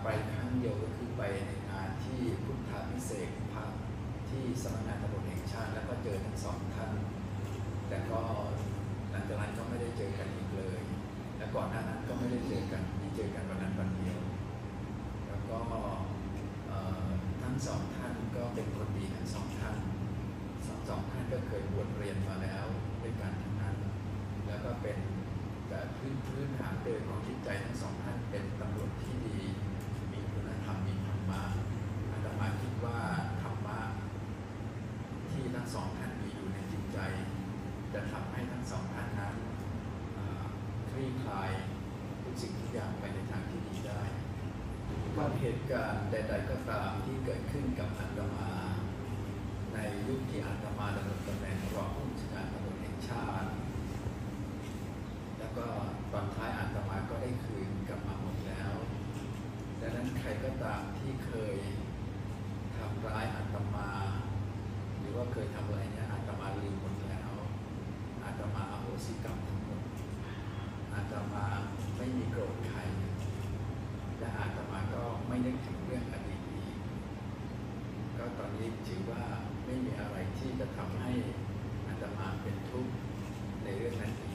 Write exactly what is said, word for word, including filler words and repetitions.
ไปครั้งเดียวก็คือไปในงานที่พุทธาภิเษกพระที่สำนักงานตำรวจแห่งชาติแล้วก็เจอทั้งสองท่านแต่ก็หลังจากนั้นก็ไม่ได้เจอกันอีกเลยและก่อนหน้านั้นก็ไม่ได้เจอกันมีเจอกันวันนั้นวันเดียวแล้วก็ทั้งสองท่านก็เป็นคนดีทั้งสองท่านสองสองท่านก็เคยบวชเรียนมาแล้วด้วยกันทั้งนั้นแล้วก็เป็นแต่พื้นพื้นฐานเดิมของจิตใจทั้งสองท่านเป็นตำรวจที่ดีมีคุณธรรมมีธรรมะอาตมาคิดว่าธรรมะที่ทั้งสองท่านมีอยู่ในจิตใจจะทำให้ทั้งสองท่านนั้นคลี่คลายทุกสิ่งทุกอย่างไปในทางที่ดีได้ว่าเหตุการณ์ใดๆก็ตามที่เกิดขึ้นกับอาตมาในยุคที่อาตมาดำรงตำแหน่งรองผู้บัญชาการตำรวจแห่งชาติแล้วก็ตอนท้ายอาตมาก็ได้คืนกลับมาหมดแล้วดังนั้นใครก็ตามที่เคยทำร้ายอาตมาหรือว่าเคยทำอะไรเนี่ยอาตมาลืมหมดแล้วอาตมาอโหสิกรรมทั้งหมดอาตมาไม่มีโกรธใครและอาตมาก็ไม่นึกถึงเรื่องอดีตอีกก็ตอนนี้ถือว่าไม่มีอะไรที่จะทำให้อาตมาเป็นทุกข์ในเรื่องนั้นอีก